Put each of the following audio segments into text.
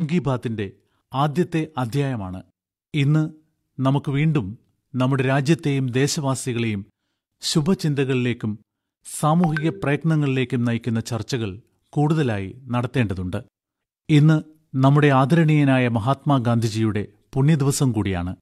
കി ബാത്തിന്റെ ആദ്യത്തെ അധ്യായമാണ്. ഇന്ന് നമുക്ക് വീണ്ടും നമ്മുടെ രാജ്യത്തെയും ദേശവാസികളെയും ശുഭചിന്തകളിലേക്കും സാമൂഹിക പ്രയത്നങ്ങളിലേക്കും നയിക്കുന്ന ചർച്ചകൾ കൂടുതലായി നടത്തേണ്ടതുണ്ട്. ഇന്ന് നമ്മുടെ ആദരണീയനായ മഹാത്മാഗാന്ധിജിയുടെ പുണ്യദിവസം കൂടിയാണ്.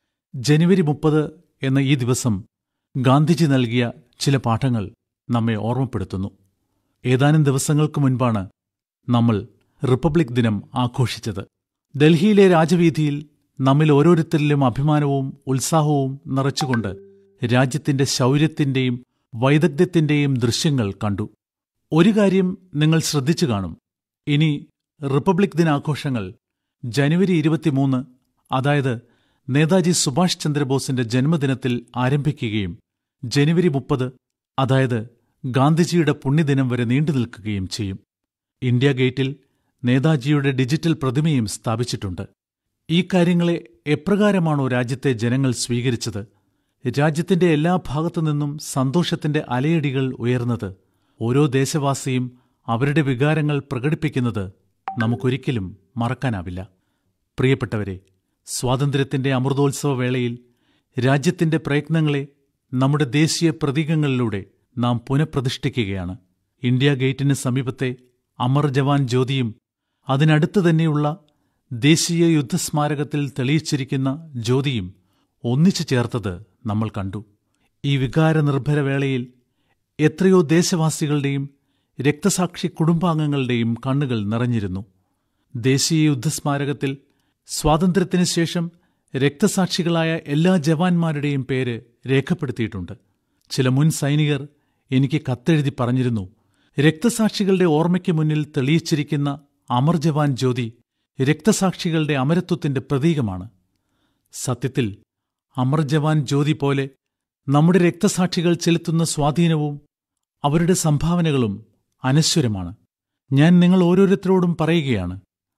ജനുവരി 30 എന്ന ഈ ദിവസം ഗാന്ധിജി നൽകിയ ചില പാഠങ്ങൾ നമ്മെ ഓർമ്മപ്പെടുത്തുന്നു. ഏതാനും ദിവസങ്ങൾക്ക് മുൻപാണ് നമ്മൾ റിപ്പബ്ലിക് ദിനം ആഘോഷിച്ചത്. ഡൽഹിയിലെ രാജവീഥിയിൽ നമ്മിൽ ഓരോരുത്തരിലും അഭിമാനവും ഉത്സാഹവും നിറച്ചുകൊണ്ട് രാജ്യത്തിന്റെ ശൗര്യത്തിന്റെയും വൈദഗ്ധ്യത്തിന്റെയും ദൃശ്യങ്ങൾ കണ്ടു. ഒരു കാര്യം നിങ്ങൾ ശ്രദ്ധിച്ചു കാണും. ഇനി റിപ്പബ്ലിക് ദിനാഘോഷങ്ങൾ ജനുവരി 23, അതായത് നേതാജി സുഭാഷ് ചന്ദ്രബോസിന്റെ ജന്മദിനത്തിൽ ആരംഭിക്കുകയും ജനുവരി 30, അതായത് ഗാന്ധിജിയുടെ പുണ്യദിനം വരെ നീണ്ടു നിൽക്കുകയും ചെയ്യും. ഇന്ത്യ ഗേറ്റിൽ നേതാജിയുടെ ഡിജിറ്റൽ പ്രതിമയും സ്ഥാപിച്ചിട്ടുണ്ട്. ഈ കാര്യങ്ങളെ എപ്രകാരമാണോ രാജ്യത്തെ ജനങ്ങൾ സ്വീകരിച്ചത്, രാജ്യത്തിന്റെ എല്ലാ ഭാഗത്തു നിന്നും സന്തോഷത്തിന്റെ അലയടികൾ ഉയർന്നത്, ഓരോ ദേശവാസിയും അവരുടെ വികാരങ്ങൾ പ്രകടിപ്പിക്കുന്നത് നമുക്കൊരിക്കലും മറക്കാനാവില്ല. പ്രിയപ്പെട്ടവരെ, സ്വാതന്ത്ര്യത്തിന്റെ അമൃതോത്സവ വേളയിൽ രാജ്യത്തിന്റെ പ്രയത്നങ്ങളെ നമ്മുടെ ദേശീയ പ്രതീകങ്ങളിലൂടെ നാം പുനഃപ്രതിഷ്ഠിക്കുകയാണ്. ഇന്ത്യ ഗേറ്റിന് സമീപത്തെ അമർ ജവാൻ ജ്യോതിയും അതിനടുത്ത് തന്നെയുള്ള ദേശീയ യുദ്ധസ്മാരകത്തിൽ തെളിയിച്ചിരിക്കുന്ന ജ്യോതിയും ഒന്നിച്ചു ചേർത്തത് നമ്മൾ കണ്ടു. ഈ വികാരനിർഭര വേളയിൽ എത്രയോ ദേശവാസികളുടെയും രക്തസാക്ഷി കുടുംബാംഗങ്ങളുടെയും കണ്ണുകൾ നിറഞ്ഞിരുന്നു. ദേശീയ യുദ്ധസ്മാരകത്തിൽ സ്വാതന്ത്ര്യത്തിന് ശേഷം രക്തസാക്ഷികളായ എല്ലാ ജവാന്മാരുടെയും പേര് രേഖപ്പെടുത്തിയിട്ടുണ്ട്. ചില മുൻ സൈനികർ എനിക്ക് കത്തെഴുതി പറഞ്ഞിരുന്നു, രക്തസാക്ഷികളുടെ ഓർമ്മയ്ക്ക് മുന്നിൽ തെളിയിച്ചിരിക്കുന്ന അമർ ജവാൻ ജ്യോതി രക്തസാക്ഷികളുടെ അമരത്വത്തിന്റെ പ്രതീകമാണ്. സത്യത്തിൽ അമർ ജവാൻ ജ്യോതി പോലെ നമ്മുടെ രക്തസാക്ഷികൾ ചെലുത്തുന്ന സ്വാധീനവും അവരുടെ സംഭാവനകളും അനശ്വരമാണ്. ഞാൻ നിങ്ങൾ ഓരോരുത്തരോടും പറയുകയാണ്,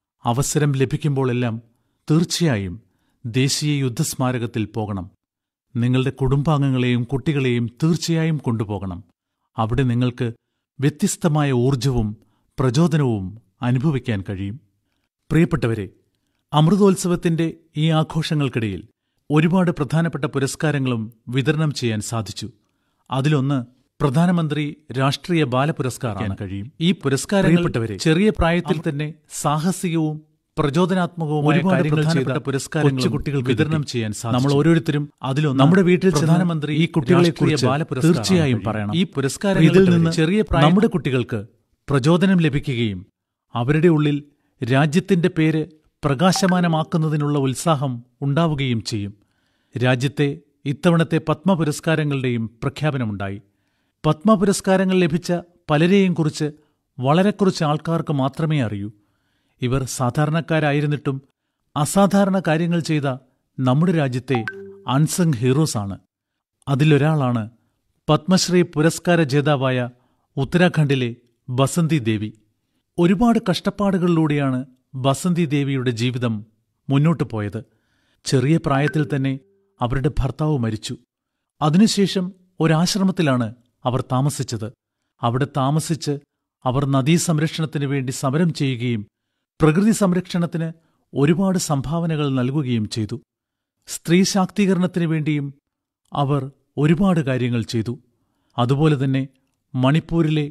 അവസരം ലഭിക്കുമ്പോഴെല്ലാം തീർച്ചയായും ദേശീയ യുദ്ധസ്മാരകത്തിൽ പോകണം. നിങ്ങളുടെ കുടുംബാംഗങ്ങളെയും കുട്ടികളെയും തീർച്ചയായും കൊണ്ടുപോകണം. അവിടെ നിങ്ങൾക്ക് വ്യത്യസ്തമായ ഊർജവും പ്രചോദനവും അനുഭവിക്കാൻ കഴിയും. പ്രിയപ്പെട്ടവരെ, അമൃതോത്സവത്തിന്റെ ഈ ആഘോഷങ്ങൾക്കിടയിൽ ഒരുപാട് പ്രധാനപ്പെട്ട പുരസ്കാരങ്ങളും വിതരണം ചെയ്യാൻ സാധിച്ചു. അതിലൊന്ന് പ്രധാനമന്ത്രി രാഷ്ട്രീയ ബാലപുരസ്കാരമാണ്. കഴിയും ഈ പുരസ്കാരപ്പെട്ടവരെ ചെറിയ പ്രായത്തിൽ തന്നെ സാഹസികവും പ്രചോദനാത്മകവുമായ കാര്യങ്ങൾ ചെയ്ത പുരസ്കാരങ്ങൾ കുട്ടികൾക്ക് വിതരണം ചെയ്യാൻ സാധിച്ചു. നമ്മൾ ഓരോരുത്തരും അതിലൊന്ന് നമ്മുടെ വീട്ടിൽ പ്രധാനമന്ത്രി ഈ കുട്ടികളെ കുറിച്ച് തീർച്ചയായും പറയണം. ഈ പുരസ്കാരം ഇതിൽ നിന്ന് ചെറിയ പ്രായം നമ്മുടെ കുട്ടികൾക്ക് പ്രചോദനം ലഭിക്കുകയും അവരുടെ ഉള്ളിൽ രാജ്യത്തിന്റെ പേര് പ്രകാശമാനമാക്കുന്നതിനുള്ള ഉത്സാഹം ഉണ്ടാവുകയും ചെയ്യും. രാജ്യത്തെ ഇത്തവണത്തെ പത്മ പുരസ്കാരങ്ങളുടെയും പ്രഖ്യാപനമുണ്ടായി. പത്മ പുരസ്കാരങ്ങൾ ലഭിച്ച പലരെയും കുറിച്ച് വളരെ കുറച്ച് ആൾക്കാർക്ക് മാത്രമേ അറിയൂ. ഇവർ സാധാരണക്കാരായിരുന്നിട്ടും അസാധാരണ കാര്യങ്ങൾ ചെയ്ത നമ്മുടെ രാജ്യത്തെ അൺസങ് ഹീറോസ് ആണ്. അതിലൊരാളാണ് പത്മശ്രീ പുരസ്കാര ജേതാവായ ഉത്തരാഖണ്ഡിലെ ബസന്തി ദേവി. ഒരുപാട് കഷ്ടപ്പാടുകളിലൂടെയാണ് ബസന്തി ദേവിയുടെ ജീവിതം മുന്നോട്ടു പോയത്. ചെറിയ പ്രായത്തിൽ തന്നെ അവരുടെ ഭർത്താവ് മരിച്ചു. അതിനുശേഷം ഒരാശ്രമത്തിലാണ് അവർ താമസിച്ചത്. അവിടെ താമസിച്ച് അവർ നദീസംരക്ഷണത്തിനു വേണ്ടി സമരം ചെയ്യുകയും പ്രകൃതി സംരക്ഷണത്തിന് ഒരുപാട് സംഭാവനകൾ നൽകുകയും ചെയ്തു. സ്ത്രീ ശാക്തീകരണത്തിനു വേണ്ടിയും അവർ ഒരുപാട് കാര്യങ്ങൾ ചെയ്തു. അതുപോലെ തന്നെ മണിപ്പൂരിലെ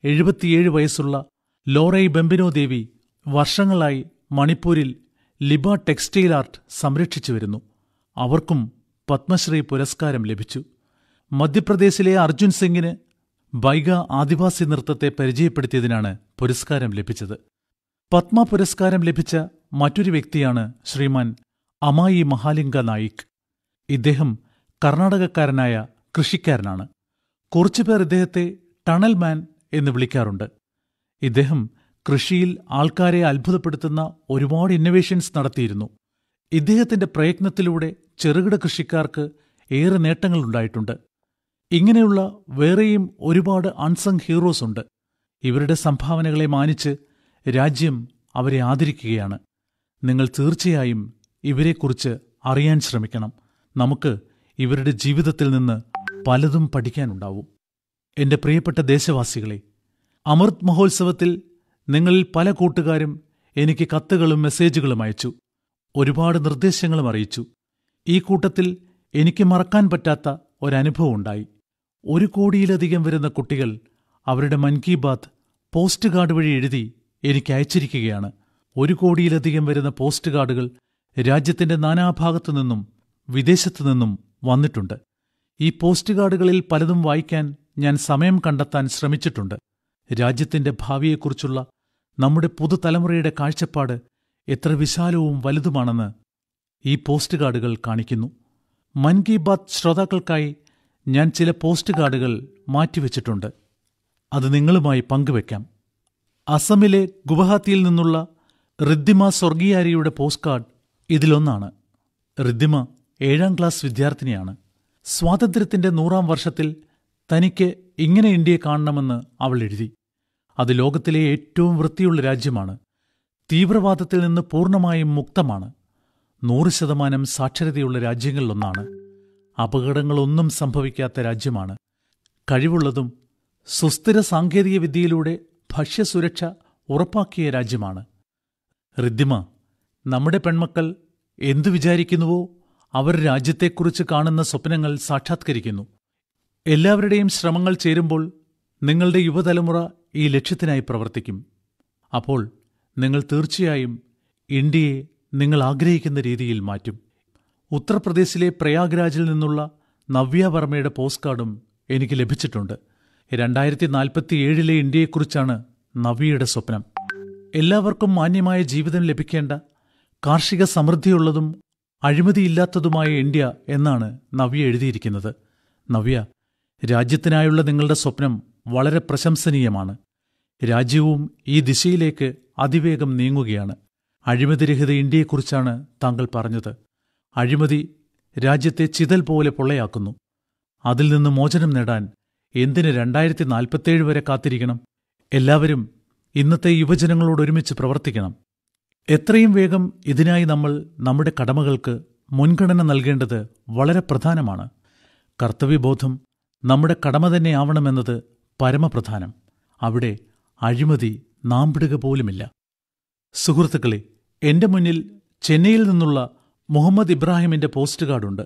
77 വയസ്സുള്ള ലോറൈ ബെമ്പിനോ ദേവി വർഷങ്ങളായി മണിപ്പൂരിൽ ലിബ ടെക്സ്റ്റൈൽ ആർട്ട് സംരക്ഷിച്ചു വരുന്നു. അവർക്കും പത്മശ്രീ പുരസ്കാരം ലഭിച്ചു. മധ്യപ്രദേശിലെ അർജുൻ സിംഗിന് ബൈഗ ആദിവാസി നൃത്തത്തെ പരിചയപ്പെടുത്തിയതിനാണ് പുരസ്കാരം ലഭിച്ചത്. പത്മ പുരസ്കാരം ലഭിച്ച മറ്റൊരു വ്യക്തിയാണ് ശ്രീമാൻ അമായി മഹാലിംഗ നായിക്. ഇദ്ദേഹം കർണാടകക്കാരനായ കൃഷിക്കാരനാണ്. കുറച്ചുപേർ ഇദ്ദേഹത്തെ ടണൽ മാൻ എന്ന് വിളിക്കാറുണ്ട്. ഇദ്ദേഹം കൃഷിയിൽ ആൾക്കാരെ അത്ഭുതപ്പെടുത്തുന്ന ഒരുപാട് ഇന്നൊവേഷൻസ് നടത്തിയിരുന്നു. ഇദ്ദേഹത്തിന്റെ പ്രയത്നത്തിലൂടെ ചെറുകിട കൃഷിക്കാർക്ക് ഏറെ നേട്ടങ്ങളുണ്ടായിട്ടുണ്ട്. ഇങ്ങനെയുള്ള വേറെയും ഒരുപാട് അൺസങ് ഹീറോസ് ഉണ്ട്. ഇവരുടെ സംഭാവനകളെ മാനിച്ച് രാജ്യം അവരെ ആദരിക്കുകയാണ്. നിങ്ങൾ തീർച്ചയായും ഇവരെക്കുറിച്ച് അറിയാൻ ശ്രമിക്കണം. നമുക്ക് ഇവരുടെ ജീവിതത്തിൽ നിന്ന് പലതും പഠിക്കാനുണ്ടാവും. എന്റെ പ്രിയപ്പെട്ട ദേശവാസികളെ, അമൃത് മഹോത്സവത്തിൽ നിങ്ങളിൽ പല കൂട്ടുകാരും എനിക്ക് കത്തുകളും മെസ്സേജുകളും അയച്ചു. ഒരുപാട് നിർദ്ദേശങ്ങളും അറിയിച്ചു. ഈ കൂട്ടത്തിൽ എനിക്ക് മറക്കാൻ പറ്റാത്ത ഒരനുഭവം ഉണ്ടായി. 1 കോടിയിലധികം വരുന്ന കുട്ടികൾ അവരുടെ മൻ കി ബാത്ത് പോസ്റ്റ് കാർഡ് വഴി എഴുതി എനിക്ക് അയച്ചിരിക്കുകയാണ്. 1 കോടിയിലധികം വരുന്ന പോസ്റ്റ് കാർഡുകൾ രാജ്യത്തിന്റെ നാനാഭാഗത്തു നിന്നും വിദേശത്തു നിന്നും വന്നിട്ടുണ്ട്. ഈ പോസ്റ്റ് കാർഡുകളിൽ പലതും വായിക്കാൻ ഞാൻ സമയം കണ്ടെത്താൻ ശ്രമിച്ചിട്ടുണ്ട്. രാജ്യത്തിന്റെ ഭാവിയെക്കുറിച്ചുള്ള നമ്മുടെ പുതുതലമുറയുടെ കാഴ്ചപ്പാട് എത്ര വിശാലവും വലുതുമാണെന്ന് ഈ പോസ്റ്റ് കാർഡുകൾ കാണിക്കുന്നു. മൻ കി ബാത്ത് ശ്രോതാക്കൾക്കായി ഞാൻ ചില പോസ്റ്റ് കാർഡുകൾ മാറ്റിവെച്ചിട്ടുണ്ട്. അത് നിങ്ങളുമായി പങ്കുവെക്കാം. അസമിലെ ഗുവാഹത്തിയിൽ നിന്നുള്ള റിദ്ദിമ സ്വർഗിയാരിയുടെ പോസ്റ്റ് കാർഡ് ഇതിലൊന്നാണ്. റിദ്ദിമ 7ാം ക്ലാസ് വിദ്യാർത്ഥിനിയാണ്. സ്വാതന്ത്ര്യത്തിന്റെ 100ാം വർഷത്തിൽ തനിക്ക് ഇങ്ങനെ ഇന്ത്യയെ കാണണമെന്ന് അവൾ എഴുതി. അത് ലോകത്തിലെ ഏറ്റവും വൃത്തിയുള്ള രാജ്യമാണ്. തീവ്രവാദത്തിൽ നിന്ന് പൂർണ്ണമായും മുക്തമാണ്. 100% സാക്ഷരതയുള്ള രാജ്യങ്ങളിലൊന്നാണ്. അപകടങ്ങളൊന്നും സംഭവിക്കാത്ത രാജ്യമാണ്. കഴിവുള്ളതും സുസ്ഥിര സാങ്കേതിക വിദ്യയിലൂടെ ഭക്ഷ്യസുരക്ഷ ഉറപ്പാക്കിയ രാജ്യമാണ്. റിദ്ദിമ, നമ്മുടെ പെൺമക്കൾ എന്തു വിചാരിക്കുന്നുവോ അവർ രാജ്യത്തെക്കുറിച്ച് കാണുന്ന സ്വപ്നങ്ങൾ സാക്ഷാത്കരിക്കുന്നു. എല്ലാവരുടെയും ശ്രമങ്ങൾ ചേരുമ്പോൾ നിങ്ങളുടെ യുവതലമുറ ഈ ലക്ഷ്യത്തിനായി പ്രവർത്തിക്കും. അപ്പോൾ നിങ്ങൾ തീർച്ചയായും ഇന്ത്യയെ നിങ്ങൾ ആഗ്രഹിക്കുന്ന രീതിയിൽ മാറ്റും. ഉത്തർപ്രദേശിലെ പ്രയാഗ്രാജിൽ നിന്നുള്ള നവ്യ വർമ്മയുടെ പോസ്റ്റ് കാർഡും എനിക്ക് ലഭിച്ചിട്ടുണ്ട്. 2047 ഇന്ത്യയെക്കുറിച്ചാണ് നവ്യയുടെ സ്വപ്നം. എല്ലാവർക്കും മാന്യമായ ജീവിതം ലഭിക്കേണ്ട, കാർഷിക സമൃദ്ധിയുള്ളതും അഴിമതിയില്ലാത്തതുമായ ഇന്ത്യ എന്നാണ് നവ്യ എഴുതിയിരിക്കുന്നത്. നവ്യ, രാജ്യത്തിനായുള്ള നിങ്ങളുടെ സ്വപ്നം വളരെ പ്രശംസനീയമാണ്. രാജ്യവും ഈ ദിശയിലേക്ക് അതിവേഗം നീങ്ങുകയാണ്. അഴിമതിരഹിത ഇന്ത്യയെക്കുറിച്ചാണ് താങ്കൾ പറഞ്ഞത്. അഴിമതി രാജ്യത്തെ ചിതൽ പോലെ പൊള്ളയാക്കുന്നു. അതിൽ നിന്ന് മോചനം നേടാൻ എന്തിന് 2047 വരെ കാത്തിരിക്കണം? എല്ലാവരും ഇന്നത്തെ യുവജനങ്ങളോട് ഒരുമിച്ച് പ്രവർത്തിക്കണം. എത്രയും വേഗം ഇതിനായി നമ്മൾ നമ്മുടെ കടമകൾക്ക് മുൻഗണന നൽകേണ്ടത് വളരെ പ്രധാനമാണ്. കർത്തവ്യബോധം നമ്മുടെ കടമ തന്നെയാവണമെന്നത് പരമപ്രധാനം. അവിടെ അഴിമതി നാമ്പിടുക പോലുമില്ല. സുഹൃത്തുക്കളെ, എന്റെ മുന്നിൽ ചെന്നൈയിൽ നിന്നുള്ള മുഹമ്മദ് ഇബ്രാഹിമിന്റെ പോസ്റ്റ് കാർഡുണ്ട്.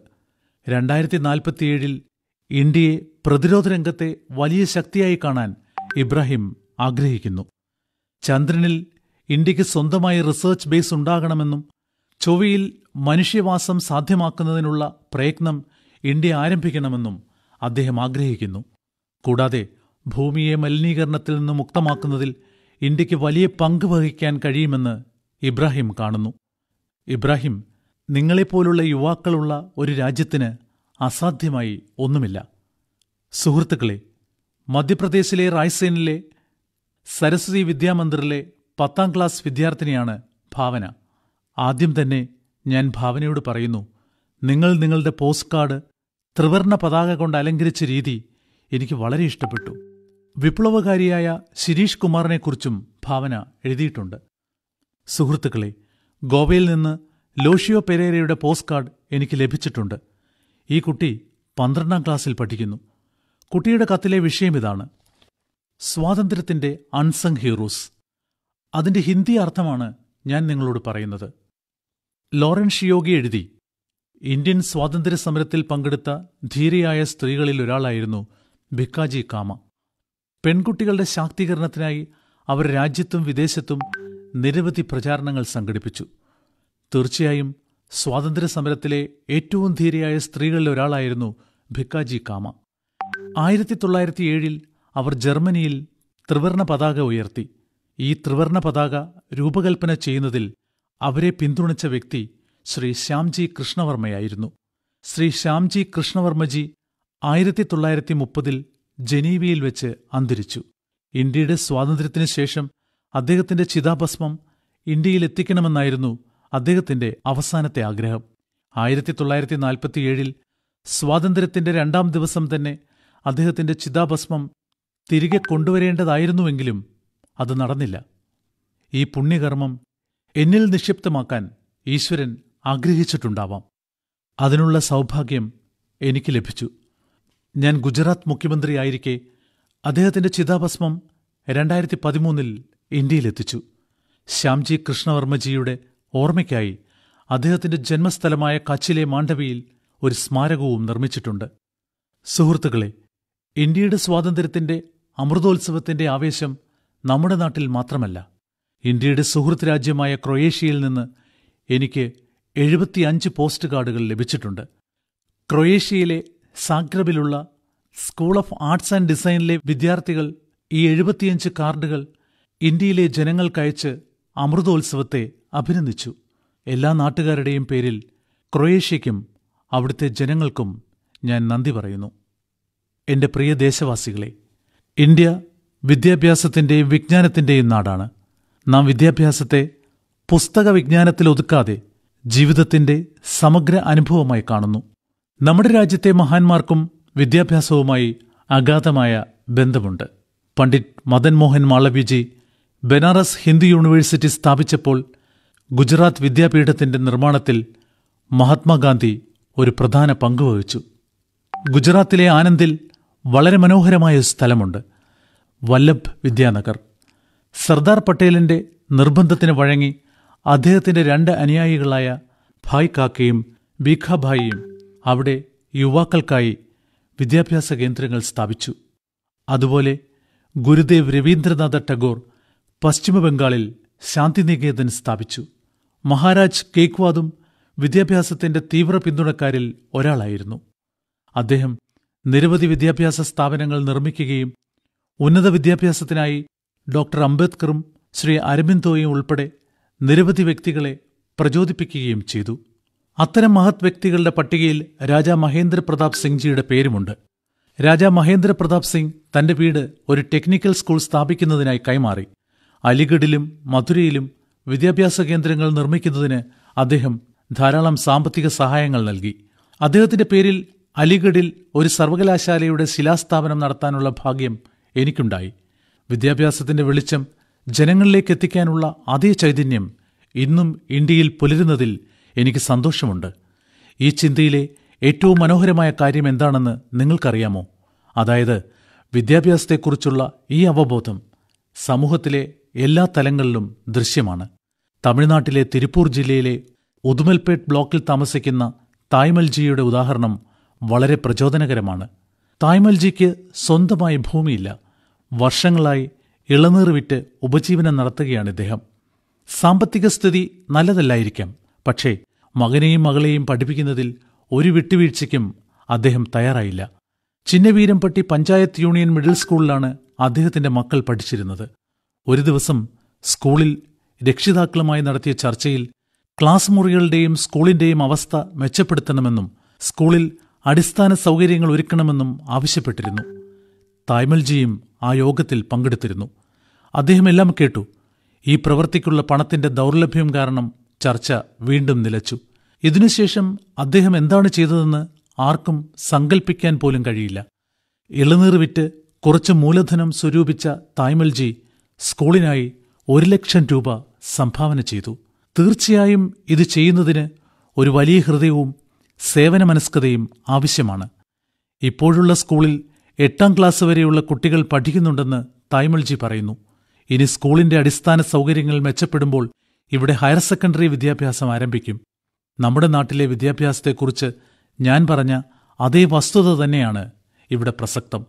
2047 ഇന്ത്യയെ പ്രതിരോധ രംഗത്തെ വലിയ ശക്തിയായി കാണാൻ ഇബ്രാഹിം ആഗ്രഹിക്കുന്നു. ചന്ദ്രനിൽ ഇന്ത്യക്ക് സ്വന്തമായി റിസർച്ച് ബേസ് ഉണ്ടാകണമെന്നും ചൊവ്വയിൽ മനുഷ്യവാസം സാധ്യമാക്കുന്നതിനുള്ള പ്രയത്നം ഇന്ത്യ ആരംഭിക്കണമെന്നും അദ്ദേഹം ആഗ്രഹിക്കുന്നു. കൂടാതെ ഭൂമിയെ മലിനീകരണത്തിൽ നിന്ന് മുക്തമാക്കുന്നതിൽ ഇന്ത്യക്ക് വലിയ പങ്ക് വഹിക്കാൻ കഴിയുമെന്ന് ഇബ്രാഹിം കാണുന്നു. ഇബ്രാഹിം, നിങ്ങളെപ്പോലുള്ള യുവാക്കളുള്ള ഒരു രാജ്യത്തിന് അസാധ്യമായി ഒന്നുമില്ല. സുഹൃത്തുക്കളെ, മധ്യപ്രദേശിലെ റായ്സേനിലെ സരസ്വതി വിദ്യാമന്ദിറിലെ 10ാം ക്ലാസ് വിദ്യാർത്ഥിനിയാണ് ഭാവന. ആദ്യം തന്നെ ഞാൻ ഭാവനയോട് പറയുന്നു, നിങ്ങൾ നിങ്ങളുടെ പോസ്റ്റ് കാർഡ് ത്രിവർണ്ണ പതാക കൊണ്ട് അലങ്കരിച്ച രീതി എനിക്ക് വളരെ ഇഷ്ടപ്പെട്ടു. വിപ്ലവകാരിയായ ശിരീഷ് കുമാറിനെക്കുറിച്ചും ഭാവന എഴുതിയിട്ടുണ്ട്. സുഹൃത്തുക്കളെ, ഗോവയിൽ നിന്ന് ലോഷിയോ പെരേരയുടെ പോസ്റ്റ് കാർഡ് എനിക്ക് ലഭിച്ചിട്ടുണ്ട്. ഈ കുട്ടി 12ാം ക്ലാസ്സിൽ പഠിക്കുന്നു. കുട്ടിയുടെ കത്തിലെ വിഷയം ഇതാണ്: സ്വാതന്ത്ര്യത്തിന്റെ അൺസങ് ഹീറോസ്. അതിന്റെ ഹിന്ദി അർത്ഥമാണ് ഞാൻ നിങ്ങളോട് പറയുന്നത്. ലോറൻസ് ഷിയോഗി എഴുതി, ഇന്ത്യൻ സ്വാതന്ത്ര്യ സമരത്തിൽ പങ്കെടുത്ത ധീരയായ സ്ത്രീകളിൽ ഒരാളായിരുന്നു ഭിക്കാജി കാമ. പെൺകുട്ടികളുടെ ശാക്തീകരണത്തിനായി അവർ രാജ്യത്തും വിദേശത്തും നിരവധി പ്രചാരണങ്ങൾ സംഘടിപ്പിച്ചു. തീർച്ചയായും സ്വാതന്ത്ര്യ സമരത്തിലെ ഏറ്റവും ധീരയായ സ്ത്രീകളിൽ ഒരാളായിരുന്നു ഭിക്കാജി കാമ. 1907 അവർ ജർമ്മനിയിൽ ത്രിവർണ്ണ പതാക ഉയർത്തി. ഈ ത്രിവർണ്ണ പതാക രൂപകൽപ്പന ചെയ്യുന്നതിൽ അവരെ പിന്തുണച്ച വ്യക്തി ശ്രീ ശ്യാംജി കൃഷ്ണവർമ്മയായിരുന്നു. ശ്രീ ശ്യാംജി കൃഷ്ണവർമ്മജി 1930 ജനീവയിൽ വെച്ച് അന്തരിച്ചു. ഇന്ത്യയുടെ സ്വാതന്ത്ര്യത്തിന് ശേഷം അദ്ദേഹത്തിന്റെ ചിതാഭസ്മം ഇന്ത്യയിൽ എത്തിക്കണമെന്നായിരുന്നു അദ്ദേഹത്തിന്റെ അവസാനത്തെ ആഗ്രഹം. 1947 സ്വാതന്ത്ര്യത്തിന്റെ 2ാം ദിവസം തന്നെ അദ്ദേഹത്തിന്റെ ചിതാഭസ്മം തിരികെ കൊണ്ടുവരേണ്ടതായിരുന്നുവെങ്കിലും അത് നടന്നില്ല. ഈ പുണ്യകർമ്മം എന്നിൽ നിക്ഷിപ്തമാക്കാൻ ഈശ്വരൻ ആഗ്രഹിച്ചിട്ടുണ്ടാവാം. അതിനുള്ള സൗഭാഗ്യം എനിക്ക് ലഭിച്ചു. ഞാൻ ഗുജറാത്ത് മുഖ്യമന്ത്രിയായിരിക്കെ അദ്ദേഹത്തിന്റെ ചിതാഭസ്മം 2013 ഇന്ത്യയിലെത്തിച്ചു. ശ്യാംജി കൃഷ്ണവർമ്മജിയുടെ ഓർമ്മയ്ക്കായി അദ്ദേഹത്തിന്റെ ജന്മസ്ഥലമായ കച്ചിലെ മാണ്ഡവിയിൽ ഒരു സ്മാരകവും നിർമ്മിച്ചിട്ടുണ്ട്. സുഹൃത്തുക്കളെ, ഇന്ത്യയുടെ സ്വാതന്ത്ര്യത്തിന്റെ അമൃതോത്സവത്തിന്റെ ആവേശം നമ്മുടെ നാട്ടിൽ മാത്രമല്ല. ഇന്ത്യയുടെ സുഹൃത്ത് രാജ്യമായ ക്രൊയേഷ്യയിൽ നിന്ന് എനിക്ക് 75 പോസ്റ്റ് കാർഡുകൾ ലഭിച്ചിട്ടുണ്ട്. ക്രൊയേഷ്യയിലെ സാഗ്രബിലുള്ള സ്കൂൾ ഓഫ് ആർട്സ് ആൻഡ് ഡിസൈനിലെ വിദ്യാർത്ഥികൾ ഈ 75 കാർഡുകൾ ഇന്ത്യയിലെ ജനങ്ങൾക്കയച്ച് അമൃതോത്സവത്തെ അഭിനന്ദിച്ചു. എല്ലാ നാട്ടുകാരുടെയും പേരിൽ ക്രൊയേഷ്യയ്ക്കും അവിടുത്തെ ജനങ്ങൾക്കും ഞാൻ നന്ദി പറയുന്നു. എന്റെ പ്രിയ ദേശവാസികളെ, ഇന്ത്യ വിദ്യാഭ്യാസത്തിന്റെയും വിജ്ഞാനത്തിന്റെയും നാടാണ്. നാം വിദ്യാഭ്യാസത്തെ പുസ്തക വിജ്ഞാനത്തിൽ ഒതുക്കാതെ ജീവിതത്തിന്റെ സമഗ്ര അനുഭവമായി കാണുന്നു. നമ്മുടെ രാജ്യത്തെ മഹാന്മാർക്കും വിദ്യാഭ്യാസവുമായി അഗാധമായ ബന്ധമുണ്ട്. പണ്ഡിറ്റ് മദൻ മോഹൻ മാളവ്യജി ബനാറസ് ഹിന്ദു യൂണിവേഴ്സിറ്റി സ്ഥാപിച്ചപ്പോൾ ഗുജറാത്ത് വിദ്യാപീഠത്തിന്റെ നിർമ്മാണത്തിൽ മഹാത്മാഗാന്ധി ഒരു പ്രധാന പങ്ക് വഹിച്ചു. ഗുജറാത്തിലെ ആനന്ദിൽ വളരെ മനോഹരമായ ഒരു സ്ഥലമുണ്ട്, വല്ലഭ് വിദ്യാനഗർ. സർദാർ പട്ടേലിന്റെ നിർബന്ധത്തിന് വഴങ്ങി അദ്ദേഹത്തിന്റെ 2 അനുയായികളായ ഭായ് കാക്കയും ഭീഖാഭായിയും അവിടെ യുവാക്കൾക്കായി വിദ്യാഭ്യാസ കേന്ദ്രങ്ങൾ സ്ഥാപിച്ചു. അതുപോലെ ഗുരുദേവ് രവീന്ദ്രനാഥ ടാഗോർ പശ്ചിമബംഗാളിൽ ശാന്തിനികേതൻ സ്ഥാപിച്ചു. മഹാരാജ് കേക്വാദും വിദ്യാഭ്യാസത്തിന്റെ തീവ്ര പിന്തുണക്കാരിൽ ഒരാളായിരുന്നു. അദ്ദേഹം നിരവധി വിദ്യാഭ്യാസ സ്ഥാപനങ്ങൾ നിർമ്മിക്കുകയും ഉന്നത വിദ്യാഭ്യാസത്തിനായി ഡോക്ടർ അംബേദ്കറും ശ്രീ അരബിന്ദോയും ഉൾപ്പെടെ നിരവധി വ്യക്തികളെ പ്രചോദിപ്പിക്കുകയും ചെയ്തു. അത്തരം മഹത് വ്യക്തികളുടെ പട്ടികയിൽ രാജാ മഹേന്ദ്ര പ്രതാപ് സിംഗ്ജിയുടെ പേരുമുണ്ട്. രാജാ മഹേന്ദ്ര പ്രതാപ് സിംഗ് തന്റെ വീട് ഒരു ടെക്നിക്കൽ സ്കൂൾ സ്ഥാപിക്കുന്നതിനായി കൈമാറി. അലിഗഡിലും മഥുരയിലും വിദ്യാഭ്യാസ കേന്ദ്രങ്ങൾ നിർമ്മിക്കുന്നതിന് അദ്ദേഹം ധാരാളം സാമ്പത്തിക സഹായങ്ങൾ നൽകി. അദ്ദേഹത്തിന്റെ പേരിൽ അലിഗഡിൽ ഒരു സർവകലാശാലയുടെ ശിലാസ്ഥാപനം നടത്താനുള്ള ഭാഗ്യം എനിക്കുണ്ടായി. വിദ്യാഭ്യാസത്തിന്റെ വെളിച്ചം ജനങ്ങളിലേക്ക് എത്തിക്കാനുള്ള അതേ ചൈതന്യം ഇന്നും ഇന്ത്യയിൽ പുലരുന്നതിൽ എനിക്ക് സന്തോഷമുണ്ട്. ഈ ചിന്തയിലെ ഏറ്റവും മനോഹരമായ കാര്യം എന്താണെന്ന് നിങ്ങൾക്കറിയാമോ? അതായത്, വിദ്യാഭ്യാസത്തെക്കുറിച്ചുള്ള ഈ അവബോധം സമൂഹത്തിലെ എല്ലാ തലങ്ങളിലും ദൃശ്യമാണ്. തമിഴ്നാട്ടിലെ തിരുപ്പൂർ ജില്ലയിലെ ഉദുമൽപേട്ട് ബ്ലോക്കിൽ താമസിക്കുന്ന തായ്മൽജിയുടെ ഉദാഹരണം വളരെ പ്രചോദനകരമാണ്. തായ്മൽജിക്ക് സ്വന്തമായി ഭൂമിയില്ല. വർഷങ്ങളായി ഇളനീർ വിറ്റ് ഉപജീവനം നടത്തുകയാണ് ഇദ്ദേഹം. സാമ്പത്തിക സ്ഥിതി നല്ലതല്ലായിരിക്കാം, പക്ഷേ മകനെയും മകളെയും പഠിപ്പിക്കുന്നതിൽ ഒരു വിട്ടുവീഴ്ചയ്ക്കും അദ്ദേഹം തയ്യാറായില്ല. ചിന്നവീരംപട്ടി പഞ്ചായത്ത് യൂണിയൻ മിഡിൽ സ്കൂളിലാണ് അദ്ദേഹത്തിന്റെ മക്കൾ പഠിച്ചിരുന്നത്. ഒരു ദിവസം സ്കൂളിൽ രക്ഷിതാക്കളുമായി നടത്തിയ ചർച്ചയിൽ ക്ലാസ് മുറികളുടെയും സ്കൂളിന്റെയും അവസ്ഥ മെച്ചപ്പെടുത്തണമെന്നും സ്കൂളിൽ അടിസ്ഥാന സൗകര്യങ്ങൾ ഒരുക്കണമെന്നും ആവശ്യപ്പെട്ടിരുന്നു. തായ്മൽജിയും ആ യോഗത്തിൽ പങ്കെടുത്തിരുന്നു. അദ്ദേഹം എല്ലാം കേട്ടു. ഈ പ്രവൃത്തിക്കുള്ള പണത്തിന്റെ ദൗർലഭ്യം കാരണം ചർച്ച വീണ്ടും നിലച്ചു. ഇതിനുശേഷം അദ്ദേഹം എന്താണ് ചെയ്തതെന്ന് ആർക്കും സങ്കല്പിക്കാൻ പോലും കഴിയില്ല. ഇളനീർ വിറ്റ് കുറച്ച് മൂലധനം സ്വരൂപിച്ച തായ്മൽജി സ്കൂളിനായി 1,00,000 രൂപ സംഭാവന ചെയ്തു. തീർച്ചയായും ഇത് ചെയ്യുന്നതിന് ഒരു വലിയ ഹൃദയവും സേവനമനസ്കതയും ആവശ്യമാണ്. ഇപ്പോഴുള്ള സ്കൂളിൽ 8ാം ക്ലാസ് വരെയുള്ള കുട്ടികൾ പഠിക്കുന്നുണ്ടെന്ന് തായ്മൽജി പറയുന്നു. ഇനി സ്കൂളിന്റെ അടിസ്ഥാന സൗകര്യങ്ങൾ മെച്ചപ്പെടുമ്പോൾ ഇവിടെ ഹയർ സെക്കൻഡറി വിദ്യാഭ്യാസം ആരംഭിക്കും. നമ്മുടെ നാട്ടിലെ വിദ്യാഭ്യാസത്തെക്കുറിച്ച് ഞാൻ പറഞ്ഞ അതേ വസ്തുത തന്നെയാണ് ഇവിടെ പ്രസക്തം.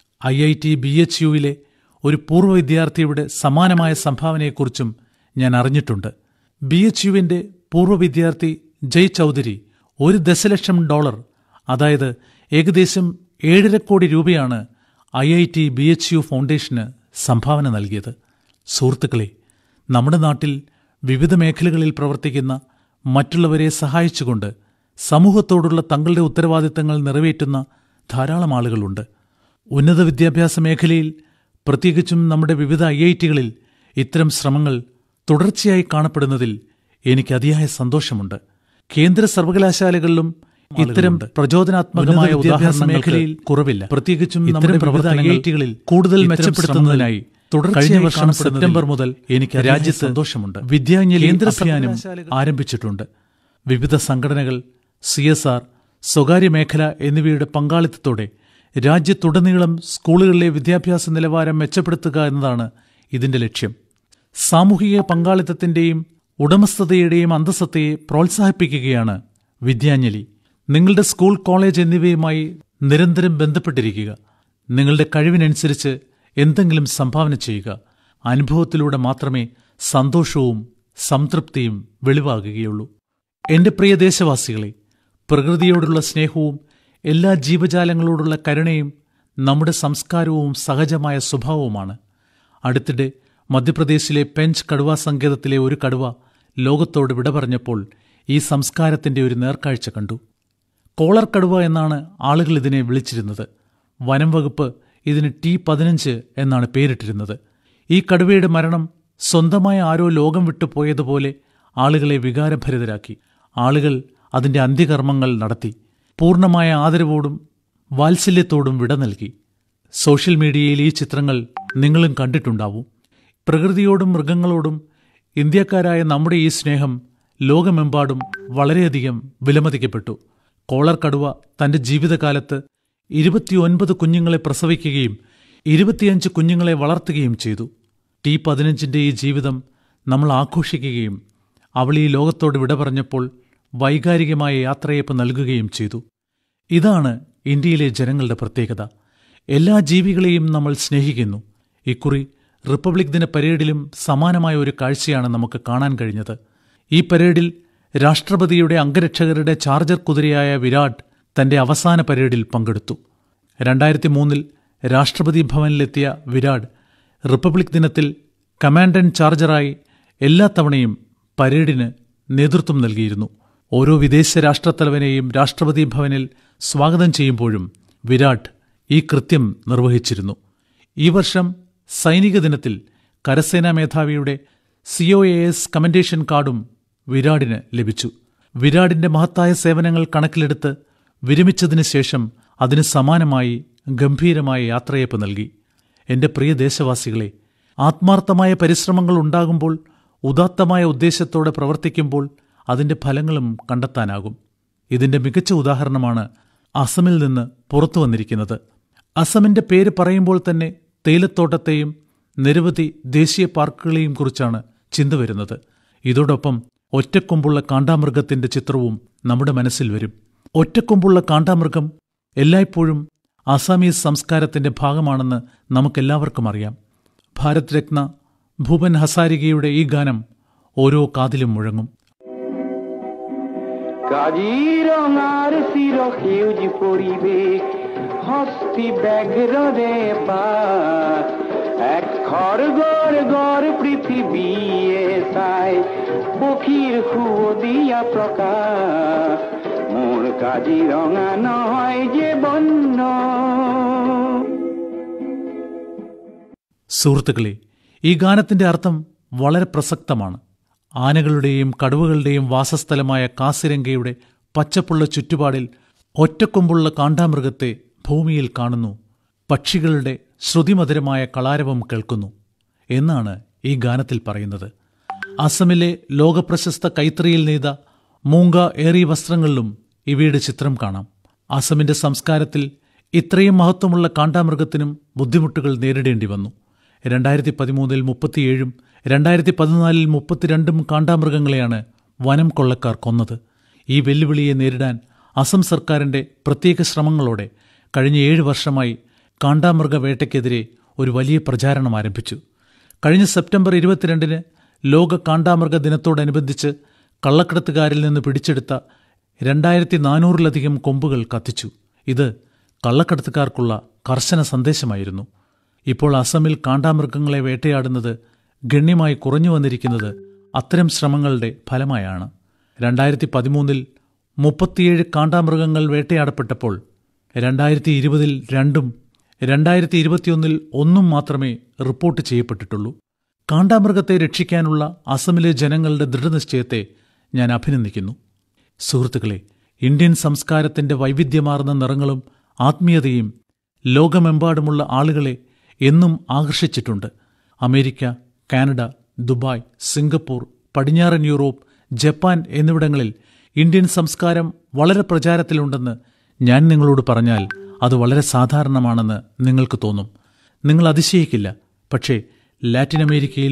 IIT BHUവിലെ ഒരു പൂർവ്വ വിദ്യാർത്ഥിയുടെ സമാനമായ സംഭാവനയെക്കുറിച്ചും ഞാൻ അറിഞ്ഞിട്ടുണ്ട്. BHUവിന്റെ പൂർവ്വ വിദ്യാർത്ഥി ജയ് ചൌധരി $1 ദശലക്ഷം, അതായത് ഏകദേശം 7.5 കോടി രൂപയാണ് IIT BHU ഫൗണ്ടേഷന് സംഭാവന നൽകിയത്. സുഹൃത്തുക്കളെ, നമ്മുടെ നാട്ടിൽ വിവിധ മേഖലകളിൽ പ്രവർത്തിക്കുന്ന മറ്റുള്ളവരെ സഹായിച്ചുകൊണ്ട് സമൂഹത്തോടുള്ള തങ്ങളുടെ ഉത്തരവാദിത്തങ്ങൾ നിറവേറ്റുന്ന ധാരാളം ആളുകളുണ്ട്. ഉന്നത വിദ്യാഭ്യാസ മേഖലയിൽ, പ്രത്യേകിച്ചും നമ്മുടെ വിവിധ IITകളിൽ ഇത്തരം ശ്രമങ്ങൾ തുടർച്ചയായി കാണപ്പെടുന്നതിൽ എനിക്ക് അതിയായ സന്തോഷമുണ്ട്. കേന്ദ്ര സർവകലാശാലകളിലും ഇത്തരം പ്രചോദനാത്മകമായ ഉദാഹരണ മേഖലയിൽ കുറവില്ല. പ്രത്യേകിച്ചും നമ്മുടെ വിവിധ IITകളിൽ കൂടുതൽ മെച്ചപ്പെടുത്തുന്നതിനായി കഴിഞ്ഞ വർഷം സെപ്റ്റംബർ മുതൽ എനിക്ക് രാജ്യത്ത് സന്തോഷമുണ്ട്. വിദ്യാഞ്ജലി കേന്ദ്ര അഭിയാനും ആരംഭിച്ചിട്ടുണ്ട്. വിവിധ സംഘടനകൾ, CSR, സ്വകാര്യ മേഖല എന്നിവയുടെ പങ്കാളിത്തത്തോടെ രാജ്യത്തുടനീളം സ്കൂളുകളിലെ വിദ്യാഭ്യാസ നിലവാരം മെച്ചപ്പെടുത്തുക എന്നതാണ് ഇതിന്റെ ലക്ഷ്യം. സാമൂഹിക പങ്കാളിത്തത്തിന്റെയും ഉടമസ്ഥതയുടെയും അന്തസ്സത്തയെ പ്രോത്സാഹിപ്പിക്കുകയാണ് വിദ്യാഞ്ജലി. നിങ്ങളുടെ സ്കൂൾ, കോളേജ് എന്നിവയുമായി നിരന്തരം ബന്ധപ്പെട്ടിരിക്കുക. നിങ്ങളുടെ കഴിവിനനുസരിച്ച് എന്തെങ്കിലും സംഭാവന ചെയ്യുക. അനുഭവത്തിലൂടെ മാത്രമേ സന്തോഷവും സംതൃപ്തിയും വെളിവാകുകയുള്ളൂ. എന്റെ പ്രിയ ദേശവാസികളെ, പ്രകൃതിയോടുള്ള സ്നേഹവും എല്ലാ ജീവജാലങ്ങളോടുള്ള കരുണയും നമ്മുടെ സംസ്കാരവും സഹജമായ സ്വഭാവവുമാണ്. അടുത്തിടെ മധ്യപ്രദേശിലെ പെഞ്ച് കടുവാ സങ്കേതത്തിലെ ഒരു കടുവ ലോകത്തോട് വിട പറഞ്ഞപ്പോൾ ഈ സംസ്കാരത്തിന്റെ ഒരു നേർക്കാഴ്ച കണ്ടു. കോളർ കടുവ എന്നാണ് ആളുകൾ ഇതിനെ വിളിച്ചിരുന്നത്. വനം വകുപ്പ് ഇതിന് T15 എന്നാണ് പേരിട്ടിരുന്നത്. ഈ കടുവയുടെ മരണം സ്വന്തമായ ആരോ ലോകം വിട്ടു പോയതുപോലെ ആളുകളെ വികാരഭരിതരാക്കി. ആളുകൾ അതിന്റെ അന്ത്യകർമ്മങ്ങൾ നടത്തി. പൂർണ്ണമായ ആദരവോടും വാത്സല്യത്തോടും വിട നൽകി. സോഷ്യൽ മീഡിയയിൽ ഈ ചിത്രങ്ങൾ നിങ്ങളും കണ്ടിട്ടുണ്ടാവും. പ്രകൃതിയോടും മൃഗങ്ങളോടും ഇന്ത്യക്കാരായ നമ്മുടെ ഈ സ്നേഹം ലോകമെമ്പാടും വളരെയധികം വിലമതിക്കപ്പെട്ടു. കോളർ കടുവ തന്റെ ജീവിതകാലത്ത് 29 കുഞ്ഞുങ്ങളെ പ്രസവിക്കുകയും 25 കുഞ്ഞുങ്ങളെ വളർത്തുകയും ചെയ്തു. T15 ഈ ജീവിതം നമ്മൾ ആഘോഷിക്കുകയും അവൾ ഈ ലോകത്തോട് വിട പറഞ്ഞപ്പോൾ വൈകാരികമായ യാത്രയയപ്പ് നൽകുകയും ചെയ്തു. ഇതാണ് ഇന്ത്യയിലെ ജനങ്ങളുടെ പ്രത്യേകത. എല്ലാ ജീവികളെയും നമ്മൾ സ്നേഹിക്കുന്നു. ഇക്കുറി റിപ്പബ്ലിക് ദിന പരേഡിലും സമാനമായ ഒരു കാഴ്ചയാണ് നമുക്ക് കാണാൻ കഴിഞ്ഞത്. ഈ പരേഡിൽ രാഷ്ട്രപതിയുടെ അംഗരക്ഷകരുടെ ചാർജർ കുതിരയായ വിരാട് തന്റെ അവസാന പരേഡിൽ പങ്കെടുത്തു. 2003 രാഷ്ട്രപതി ഭവനിലെത്തിയ വിരാട് റിപ്പബ്ലിക് ദിനത്തിൽ കമാൻഡന്റ് ചാർജറായി എല്ലാ തവണയും പരേഡിന് നേതൃത്വം നൽകിയിരുന്നു. ഓരോ വിദേശ രാഷ്ട്രത്തലവനെയും രാഷ്ട്രപതി ഭവനിൽ സ്വാഗതം ചെയ്യുമ്പോഴും വിരാട് ഈ കൃത്യം നിർവഹിച്ചിരുന്നു. ഈ വർഷം സൈനിക ദിനത്തിൽ കരസേനാ മേധാവിയുടെ COAS കമൻഡേഷൻ കാർഡും വിരാടിന് ലഭിച്ചു. വിരാടിന്റെ മഹത്തായ സേവനങ്ങൾ കണക്കിലെടുത്ത് വിരമിച്ചതിന് ശേഷം അതിന് സമാനമായി ഗംഭീരമായ യാത്രയയപ്പ് നൽകി. എന്റെ പ്രിയ ദേശവാസികളെ, ആത്മാർത്ഥമായ പരിശ്രമങ്ങൾ ഉണ്ടാകുമ്പോൾ, ഉദാത്തമായ ഉദ്ദേശത്തോടെ പ്രവർത്തിക്കുമ്പോൾ അതിന്റെ ഫലങ്ങളും കണ്ടെത്താനാകും. ഇതിന്റെ മികച്ച ഉദാഹരണമാണ് അസമിൽ നിന്ന് പുറത്തു വന്നിരിക്കുന്നത്. അസമിന്റെ പേര് പറയുമ്പോൾ തന്നെ തേയിലത്തോട്ടത്തെയും നിരവധി ദേശീയ പാർക്കുകളെയും കുറിച്ചാണ് ചിന്ത വരുന്നത്. ഇതോടൊപ്പം ഒറ്റക്കൊമ്പുള്ള കാണ്ടാമൃഗത്തിന്റെ ചിത്രവും നമ്മുടെ മനസ്സിൽ വരും. ഒറ്റക്കൊമ്പുള്ള കാണ്ടാമൃഗം എല്ലായ്പ്പോഴും അസാമീസ് സംസ്കാരത്തിന്റെ ഭാഗമാണെന്ന് നമുക്കെല്ലാവർക്കും അറിയാം. ഭാരത് രത്ന ഭൂപൻ ഹസാരികയുടെ ഈ ഗാനം ഓരോ കാതിലും മുഴങ്ങും. কাজিৰঙাৰ চিৰ সেউজ পৰিৱেশ হস্তি ব্যাঘ্ৰৰে পাত এক খড়গৰ গড় পৃথিৱীয়ে চাই পক্ষীৰ সুৱদীয়া প্ৰকাশ মোৰ কাজিৰঙা নহয় যে বন্য. സുഹൃത്തുക്കളെ, ഈ ഗാനത്തിന്റെ അർത്ഥം വളരെ പ്രസക്തമാണ്. ആനകളുടെയും കടുവകളുടെയും വാസസ്ഥലമായ കാസിരംഗയുടെ പച്ചപ്പുള്ള ചുറ്റുപാടിൽ ഒറ്റക്കൊമ്പുള്ള കാണ്ടാമൃഗത്തെ ഭൂമിയിൽ കാണുന്നു. പക്ഷികളുടെ ശ്രുതിമധുരമായ കളാരവം കേൾക്കുന്നു എന്നാണ് ഈ ഗാനത്തിൽ പറയുന്നത്. അസമിലെ ലോകപ്രശസ്ത കൈത്തറിയിൽ നെയ്ത മൂങ്ക ഏറിയ വസ്ത്രങ്ങളിലും ഇവയുടെ ചിത്രം കാണാം. അസമിന്റെ സംസ്കാരത്തിൽ ഇത്രയും മഹത്വമുള്ള കാണ്ടാമൃഗത്തിനും ബുദ്ധിമുട്ടുകൾ നേരിടേണ്ടി വന്നു. 2013 37 2014 32 കാണ്ടാമൃഗങ്ങളെയാണ് വനം കൊള്ളക്കാർ കൊന്നത്. ഈ വെല്ലുവിളിയെ നേരിടാൻ അസം സർക്കാരിന്റെ പ്രത്യേക ശ്രമങ്ങളോടെ കഴിഞ്ഞ 7 വർഷമായി കാണ്ടാമൃഗ വേട്ടയ്ക്കെതിരെ ഒരു വലിയ പ്രചാരണം ആരംഭിച്ചു. കഴിഞ്ഞ സെപ്റ്റംബർ 22 ലോക കാണ്ടാമൃഗ ദിനത്തോടനുബന്ധിച്ച് കള്ളക്കടത്തുകാരിൽ നിന്ന് പിടിച്ചെടുത്ത 2400-ലധികം കൊമ്പുകൾ കത്തിച്ചു. ഇത് കള്ളക്കടത്തുകാർക്കുള്ള കർശന സന്ദേശമായിരുന്നു. ഇപ്പോൾ അസമിൽ കാണ്ടാമൃഗങ്ങളെ വേട്ടയാടുന്നത് ഗണ്യമായി കുറഞ്ഞു വന്നിരിക്കുന്നത് അത്തരം ശ്രമങ്ങളുടെ ഫലമായാണ്. 2013 37 കാണ്ടാമൃഗങ്ങൾ വേട്ടയാടപ്പെട്ടപ്പോൾ 2020 2ഉം 2021 1ഉം മാത്രമേ റിപ്പോർട്ട് ചെയ്യപ്പെട്ടിട്ടുള്ളൂ. കാണ്ടാമൃഗത്തെ രക്ഷിക്കാനുള്ള അസമിലെ ജനങ്ങളുടെ ദൃഢനിശ്ചയത്തെ ഞാൻ അഭിനന്ദിക്കുന്നു. സുഹൃത്തുക്കളെ, ഇന്ത്യൻ സംസ്കാരത്തിന്റെ വൈവിധ്യമാർന്ന നിറങ്ങളും ആത്മീയതയും ലോകമെമ്പാടുമുള്ള ആളുകളെ എന്നും ആകർഷിച്ചിട്ടുണ്ട്. അമേരിക്ക, കാനഡ, ദുബായ്, സിംഗപ്പൂർ, പടിഞ്ഞാറൻ യൂറോപ്പ്, ജപ്പാൻ എന്നിവിടങ്ങളിൽ ഇന്ത്യൻ സംസ്കാരം വളരെ പ്രചാരത്തിലുണ്ടെന്ന് ഞാൻ നിങ്ങളോട് പറഞ്ഞാൽ അത് വളരെ സാധാരണമാണെന്ന് നിങ്ങൾക്ക് തോന്നും. നിങ്ങൾ അതിശയിക്കില്ല. പക്ഷേ ലാറ്റിൻ അമേരിക്കയിലും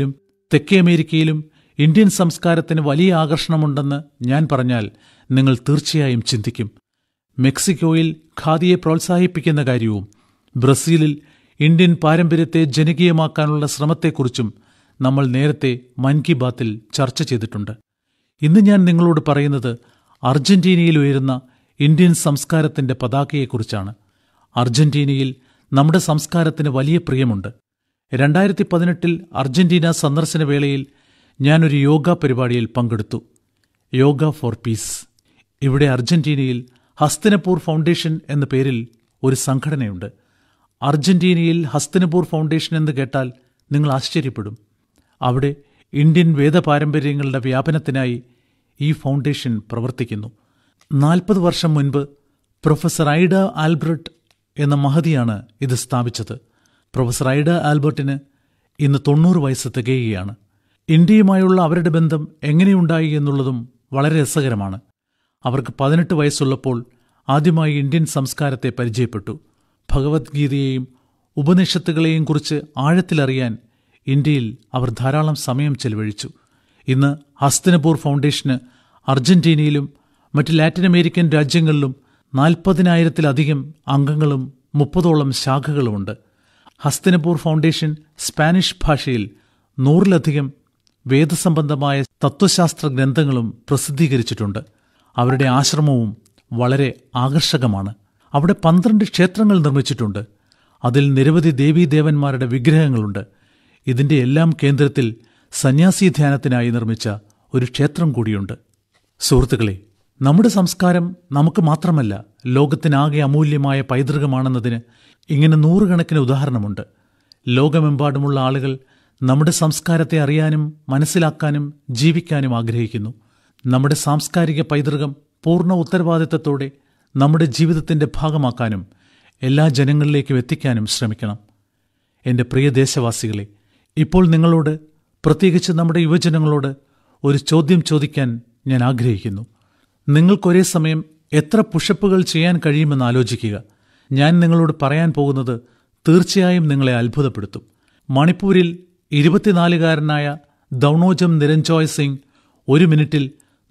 തെക്കേ അമേരിക്കയിലും ഇന്ത്യൻ സംസ്കാരത്തിന് വലിയ ആകർഷണമുണ്ടെന്ന് ഞാൻ പറഞ്ഞാൽ നിങ്ങൾ തീർച്ചയായും ചിന്തിക്കും. മെക്സിക്കോയിൽ ഖാദിയെ പ്രോത്സാഹിപ്പിക്കുന്ന കാര്യവും ബ്രസീലിൽ ഇന്ത്യൻ പാരമ്പര്യത്തെ ജനകീയമാക്കാനുള്ള ശ്രമത്തെക്കുറിച്ചും നമ്മൾ നേരത്തെ മൻ കി ബാത്തിൽ ചർച്ച ചെയ്തിട്ടുണ്ട്. ഇന്ന് ഞാൻ നിങ്ങളോട് പറയുന്നത് അർജന്റീനയിൽ ഉയരുന്ന ഇന്ത്യൻ സംസ്കാരത്തിന്റെ പതാകയെക്കുറിച്ചാണ്. അർജന്റീനയിൽ നമ്മുടെ സംസ്കാരത്തിന് വലിയ പ്രിയമുണ്ട്. 2018 അർജന്റീന സന്ദർശന വേളയിൽ ഞാനൊരു യോഗ പരിപാടിയിൽ പങ്കെടുത്തു. Yoga for peace. ഇവിടെ അർജന്റീനയിൽ ഹസ്തിനപൂർ ഫൗണ്ടേഷൻ എന്ന പേരിൽ ഒരു സംഘടനയുണ്ട്. അർജന്റീനയിൽ ഹസ്തിനപൂർ ഫൗണ്ടേഷൻ എന്ന് കേട്ടാൽ നിങ്ങൾ ആശ്ചര്യപ്പെടും. അവിടെ ഇന്ത്യൻ വേദപാരമ്പര്യങ്ങളുടെ വ്യാപനത്തിനായി ഈ ഫൗണ്ടേഷൻ പ്രവർത്തിക്കുന്നു. 40 വർഷം മുൻപ് പ്രൊഫസർ ഐഡ ആൽബർട്ട് എന്ന മഹതിയാണ് ഇത് സ്ഥാപിച്ചത്. പ്രൊഫസർ ഐഡ ആൽബർട്ടിന് ഇന്ന് 90 വയസ്സ് തികയുകയാണ്. ഇന്ത്യയുമായുള്ള അവരുടെ ബന്ധം എങ്ങനെയുണ്ടായി എന്നുള്ളതും വളരെ രസകരമാണ്. അവർക്ക് 18 വയസ്സുള്ളപ്പോൾ ആദ്യമായി ഇന്ത്യൻ സംസ്കാരത്തെ പരിചയപ്പെട്ടു. ഭഗവത്ഗീതയെയും ഉപനിഷത്തുകളെയും കുറിച്ച് ആഴത്തിലറിയാൻ ഇന്ത്യയിൽ അവർ ധാരാളം സമയം ചെലവഴിച്ചു. ഇന്ന് ഹസ്തിനപൂർ ഫൗണ്ടേഷന് അർജന്റീനയിലും മറ്റ് ലാറ്റിൻ അമേരിക്കൻ രാജ്യങ്ങളിലും 40,000-ലധികം അംഗങ്ങളും 30ഓളം ശാഖകളുമുണ്ട്. ഹസ്തിനപൂർ ഫൗണ്ടേഷൻ സ്പാനിഷ് ഭാഷയിൽ 100-ലധികം വേദസംബന്ധമായ തത്വശാസ്ത്ര ഗ്രന്ഥങ്ങളും പ്രസിദ്ധീകരിച്ചിട്ടുണ്ട്. അവരുടെ ആശ്രമവും വളരെ ആകർഷകമാണ്. അവിടെ 12 ക്ഷേത്രങ്ങൾ നിർമ്മിച്ചിട്ടുണ്ട്. അതിൽ നിരവധി ദേവീദേവന്മാരുടെ വിഗ്രഹങ്ങളുണ്ട്. ഇതിന്റെ എല്ലാം കേന്ദ്രത്തിൽ സന്യാസി ധ്യാനത്തിനായി നിർമ്മിച്ച ഒരു ക്ഷേത്രം കൂടിയുണ്ട്. സുഹൃത്തുക്കളെ, നമ്മുടെ സംസ്കാരം നമുക്ക് മാത്രമല്ല, ലോകത്തിനാകെ അമൂല്യമായ പൈതൃകമാണെന്നതിന് ഇങ്ങനെ 100 കണക്കിന് ഉദാഹരണമുണ്ട്. ലോകമെമ്പാടുമുള്ള ആളുകൾ നമ്മുടെ സംസ്കാരത്തെ അറിയാനും മനസ്സിലാക്കാനും ജീവിക്കാനും ആഗ്രഹിക്കുന്നു. നമ്മുടെ സാംസ്കാരിക പൈതൃകം പൂർണ്ണ ഉത്തരവാദിത്തത്തോടെ നമ്മുടെ ജീവിതത്തിന്റെ ഭാഗമാക്കാനും എല്ലാ ജനങ്ങളിലേക്കും എത്തിക്കാനും ശ്രമിക്കണം. എന്റെ പ്രിയ ദേശവാസികളെ, ഇപ്പോൾ നിങ്ങളോട്, പ്രത്യേകിച്ച് നമ്മുടെ യുവജനങ്ങളോട് ഒരു ചോദ്യം ചോദിക്കാൻ ഞാൻ ആഗ്രഹിക്കുന്നു. നിങ്ങൾക്കൊരേ സമയം എത്ര പുഷപ്പുകൾ ചെയ്യാൻ കഴിയുമെന്ന് ആലോചിക്കുക. ഞാൻ നിങ്ങളോട് പറയാൻ പോകുന്നത് തീർച്ചയായും നിങ്ങളെ അത്ഭുതപ്പെടുത്തും. മണിപ്പൂരിൽ 24-കാരനായ ദൗണോജം നിരഞ്ജോയ് സിംഗ് 1 മിനിറ്റിൽ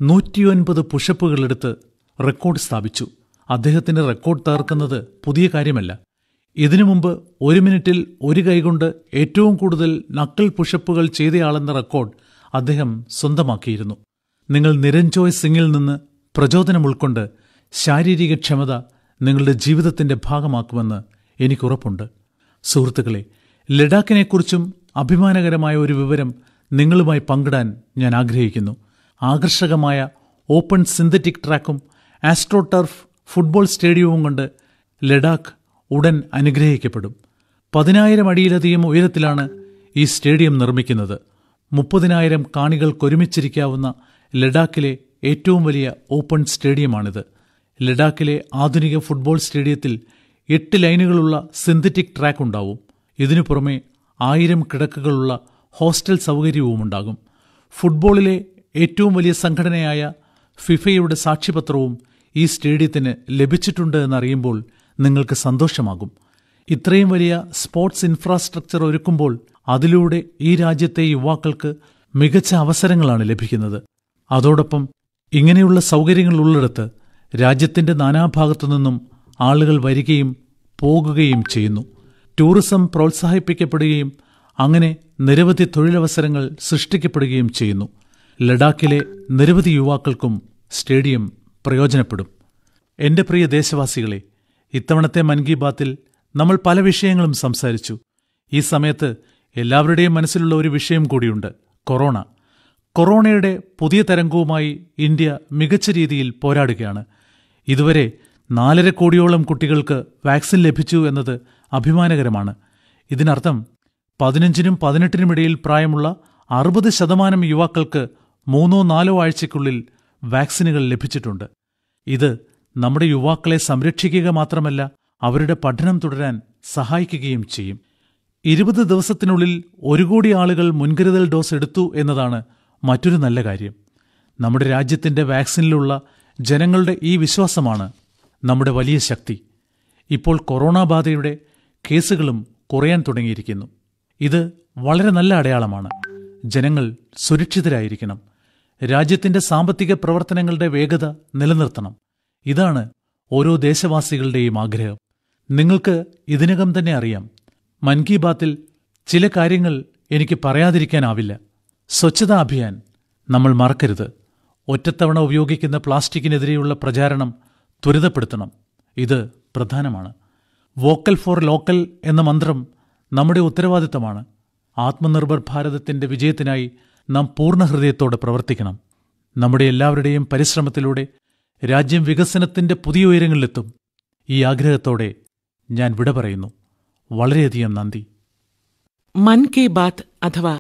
109 പുഷപ്പുകൾ എടുത്ത് റെക്കോർഡ് സ്ഥാപിച്ചു. അദ്ദേഹത്തിന്റെ റെക്കോർഡ് തകർക്കുന്നത് പുതിയ കാര്യമല്ല. ഇതിനു മുമ്പ് 1 മിനിറ്റിൽ ഒരു കൈകൊണ്ട് ഏറ്റവും കൂടുതൽ നക്കിൾ പുഷപ്പുകൾ ചെയ്തയാളെന്ന റെക്കോർഡ് അദ്ദേഹം സ്വന്തമാക്കിയിരുന്നു. നിങ്ങൾ നിരഞ്ജോയ് സിംഗിൽ നിന്ന് പ്രചോദനം ഉൾക്കൊണ്ട് ശാരീരിക ക്ഷമത നിങ്ങളുടെ ജീവിതത്തിന്റെ ഭാഗമാക്കുമെന്ന് എനിക്കുറപ്പുണ്ട്. സുഹൃത്തുക്കളെ, ലഡാക്കിനെക്കുറിച്ചും അഭിമാനകരമായ ഒരു വിവരം നിങ്ങളുമായി പങ്കിടാൻ ഞാൻ ആഗ്രഹിക്കുന്നു. ആകർഷകമായ ഓപ്പൺ സിന്തറ്റിക് ട്രാക്കും ആസ്ട്രോ ടർഫ് ഫുട്ബോൾ സ്റ്റേഡിയവും കൊണ്ട് ലഡാക്ക് ഉടൻ അനുഗ്രഹിക്കപ്പെടും. 10,000 അടിയിലധികം ഉയരത്തിലാണ് ഈ സ്റ്റേഡിയം നിർമ്മിക്കുന്നത്. 30,000 കാണികൾക്കൊരുമിച്ചിരിക്കാവുന്ന ലഡാക്കിലെ ഏറ്റവും വലിയ ഓപ്പൺ സ്റ്റേഡിയമാണിത്. ലഡാക്കിലെ ആധുനിക ഫുട്ബോൾ സ്റ്റേഡിയത്തിൽ 8 ലൈനുകളുള്ള സിന്തറ്റിക് ട്രാക്ക് ഉണ്ടാവും. ഇതിനു പുറമെ 1000 കിടക്കകളുള്ള ഹോസ്റ്റൽ സൗകര്യവുമുണ്ടാകും. ഫുട്ബോളിലെ ഏറ്റവും വലിയ സംഘടനയായ ഫിഫയുടെ സാക്ഷ്യപത്രവും ഈ സ്റ്റേഡിയത്തിന് ലഭിച്ചിട്ടുണ്ട് എന്നറിയുമ്പോൾ നിങ്ങൾക്ക് സന്തോഷമാകും. ഇത്രയും വലിയ സ്പോർട്സ് ഇൻഫ്രാസ്ട്രക്ചർ ഒരുക്കുമ്പോൾ അതിലൂടെ ഈ രാജ്യത്തെ യുവാക്കൾക്ക് മികച്ച അവസരങ്ങളാണ് ലഭിക്കുന്നത്. അതോടൊപ്പം ഇങ്ങനെയുള്ള സൗകര്യങ്ങൾ ഉള്ളിടത്ത് രാജ്യത്തിന്റെ നാനാഭാഗത്തു നിന്നും ആളുകൾ വരികയും പോകുകയും ചെയ്യുന്നു. ടൂറിസം പ്രോത്സാഹിപ്പിക്കപ്പെടുകയും അങ്ങനെ നിരവധി തൊഴിലവസരങ്ങൾ സൃഷ്ടിക്കപ്പെടുകയും ചെയ്യുന്നു. ലഡാക്കിലെ നിരവധി യുവാക്കൾക്കും സ്റ്റേഡിയം പ്രയോജനപ്പെടും. എന്റെ പ്രിയ ദേശവാസികളെ, ഇത്തവണത്തെ മൻ കി ബാത്തിൽ നമ്മൾ പല വിഷയങ്ങളും സംസാരിച്ചു. ഈ സമയത്ത് എല്ലാവരുടെയും മനസ്സിലുള്ള ഒരു വിഷയം കൂടിയുണ്ട്: കൊറോണ. കൊറോണയുടെ പുതിയ തരംഗവുമായി ഇന്ത്യ മികച്ച രീതിയിൽ പോരാടുകയാണ്. ഇതുവരെ 4.5 കോടിയോളം കുട്ടികൾക്ക് വാക്സിൻ ലഭിച്ചു എന്നത് അഭിമാനകരമാണ്. ഇതിനർത്ഥം 15-നും 18-നും ഇടയിൽ പ്രായമുള്ള 60% യുവാക്കൾക്ക് 3-4 ആഴ്ചയ്ക്കുള്ളിൽ വാക്സിനുകൾ ലഭിച്ചിട്ടുണ്ട്. ഇത് നമ്മുടെ യുവാക്കളെ സംരക്ഷിക്കുക മാത്രമല്ല, അവരുടെ പഠനം തുടരാൻ സഹായിക്കുകയും ചെയ്യും. 20 ദിവസത്തിനുള്ളിൽ 1 കോടി ആളുകൾ മുൻകരുതൽ ഡോസ് എടുത്തു എന്നതാണ് മറ്റൊരു നല്ല കാര്യം. നമ്മുടെ രാജ്യത്തിന്റെ വാക്സിനിലുള്ള ജനങ്ങളുടെ ഈ വിശ്വാസമാണ് നമ്മുടെ വലിയ ശക്തി. ഇപ്പോൾ കൊറോണ ബാധയുടെ കേസുകളും കുറയാൻ തുടങ്ങിയിരിക്കുന്നു. ഇത് വളരെ നല്ല അടയാളമാണ്. ജനങ്ങൾ സുരക്ഷിതരായിരിക്കണം. രാജ്യത്തിന്റെ സാമ്പത്തിക പ്രവർത്തനങ്ങളുടെ വേഗത നിലനിർത്തണം. ഇതാണ് ഓരോ ദേശവാസികളുടെയും ആഗ്രഹം. നിങ്ങൾക്ക് ഇതിനകം തന്നെ അറിയാം, മൻ കി ബാത്തിൽ ചില കാര്യങ്ങൾ എനിക്ക് പറയാതിരിക്കാനാവില്ല. സ്വച്ഛതാ അഭിയാൻ നമ്മൾ മറക്കരുത്. ഒറ്റത്തവണ ഉപയോഗിക്കുന്ന പ്ലാസ്റ്റിക്കിനെതിരെയുള്ള പ്രചാരണം ത്വരിതപ്പെടുത്തണം. ഇത് പ്രധാനമാണ്. വോക്കൽ ഫോർ ലോക്കൽ എന്ന മന്ത്രം നമ്മുടെ ഉത്തരവാദിത്തമാണ്. ആത്മനിർഭർ ഭാരതത്തിന്റെ വിജയത്തിനായി നാം പൂർണ്ണ ഹൃദയത്തോടെ പ്രവർത്തിക്കണം. നമ്മുടെ എല്ലാവരുടെയും പരിശ്രമത്തിലൂടെ രാജ്യം വികസനത്തിന്റെ പുതിയ ഉയരങ്ങളിലെത്തും. ഈ ആഗ്രഹത്തോടെ ഞാൻ വിട പറയുന്നു. വളരെയധികം നന്ദി. മൻ കി ബാത്ത് അഥവാ